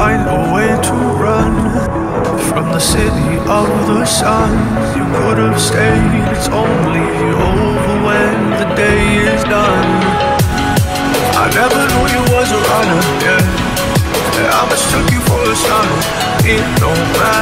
find a way to run from the city of the sun. You could have stayed, it's only over when the day is done. I never knew you was a runner, yeah. I mistook you for a son. It don't matter.